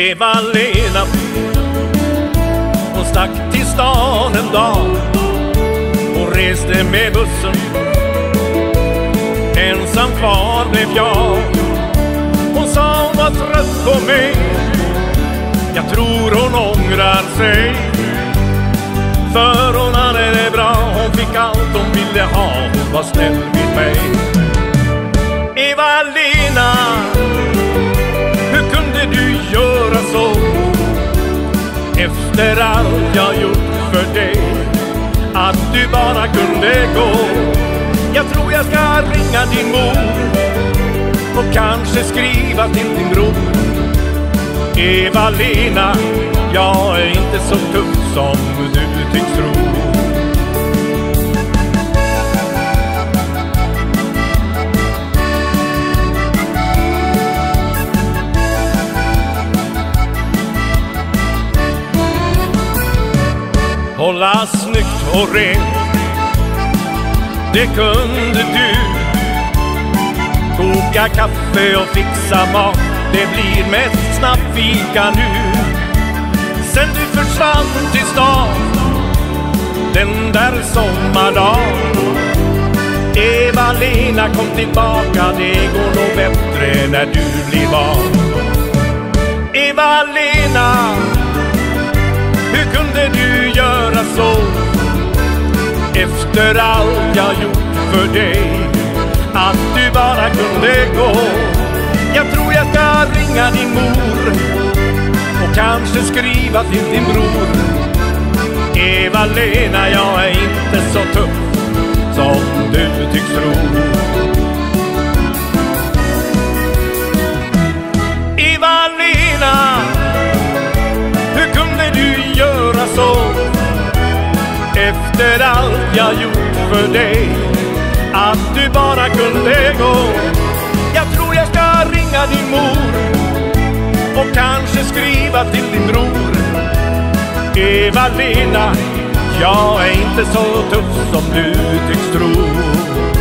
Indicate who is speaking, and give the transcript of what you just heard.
Speaker 1: Eva-Lena, hon stack till stan en dag och reste med bussen. Ensam kvar blev jag. Hon sa hon var trött på mig. Jag tror hon ångrar sig, för hon hade det bra. Hon fick allt hon ville ha. Hon var snäll vid mig. Eva-Lena, hur kunde du göra så? Efter allt jag gjort för dig, att du bara kunde gå. Jag tror jag ska ringa din mor och kanske skriva till din bror. Eva-Lena, jag är inte så tuff som du tycks tro. Hålla snyggt och rent, det kunde du. Koka kaffe och fixa mat, det blir mest snabbfika nu. Sen du försvann till stan den där sommardagen, Eva-Lena, kom tillbaka. Det går nog bättre när du blir van. Eva-Lena, hur kunde du göra så? Efter allt jag gjort för dig, att du bara kunde gå. Jag tror jag ska ringa din mor och kanske skriva till din bror. Eva-Lena, jag är inte så tuff som du tycks tro. Eva-Lena, hur kunde du göra så? Efter allt jag gjort för dig, att du bara kunde gå. Jag tror jag ska ringa din mor och kanske skriva till din bror. Eva-Lena, jag är inte så tuff som du tycks tro.